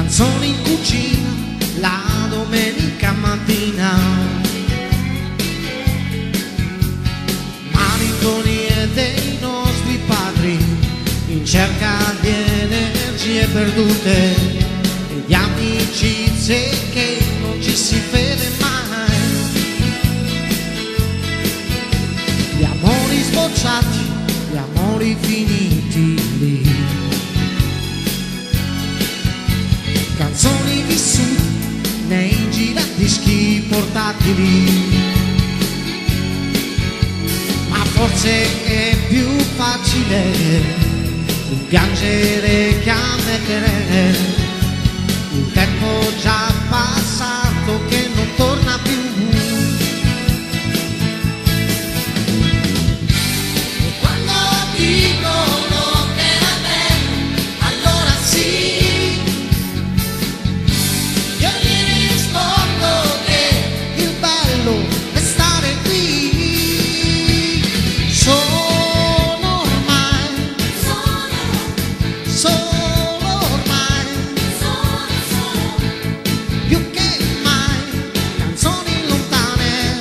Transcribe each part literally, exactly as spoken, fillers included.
canzoni in cucina la domenica mattina, malinconie dei nostri padri in cerca di energie perdute e di amicizie che non ci si vede mai, gli amori sbocciati, gli amori finiti lì, canzoni vissute nei giradischi portatili, ma forse è più facile piangere che ammettere un tempo già passato che non torna più. E quando dicono che era bello, allora sì, io gli rispondo che il bello è stare qui. Sono ormai, solo ormai, più che mai canzoni lontane.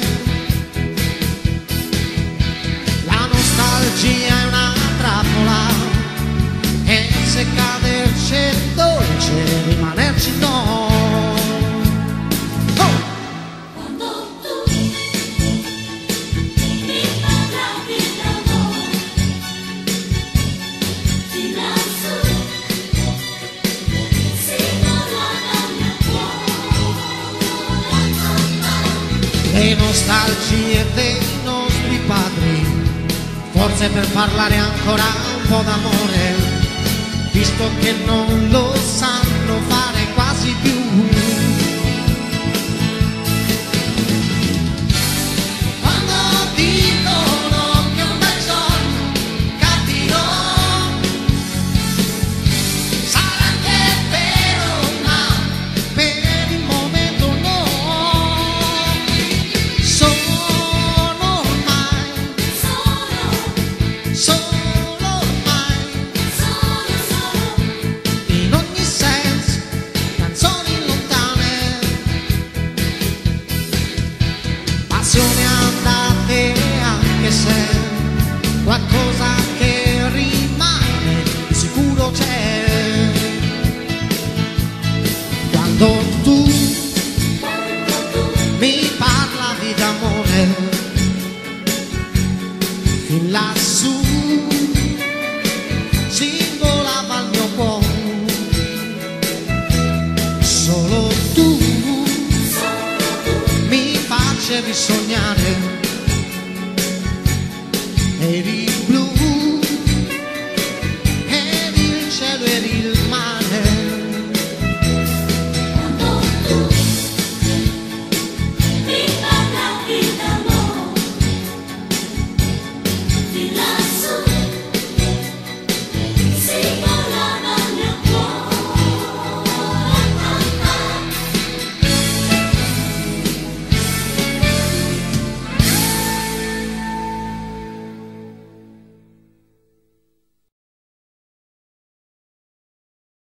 La nostalgia è una trappola e se caderci è dolce, rimanerci no. Quando tu mi parlavi d'amore, fin lassù si volava il mio cuore. Le nostalgie dei nostri padri, forse per parlare ancora un po' d'amore, visto che non lo sanno fare quasi più. Quando dicono che un bel giorno capirò, sarà anche vero, ma per il momento no. Sono ormai, solo ormai, in ogni senso canzoni lontane, passioni andate, anche se qualcosa che rimane di sicuro c'è. Quando tu mi parlavi d'amore, fin lassù si volava il mio cuore. Solo tu mi facevi sognare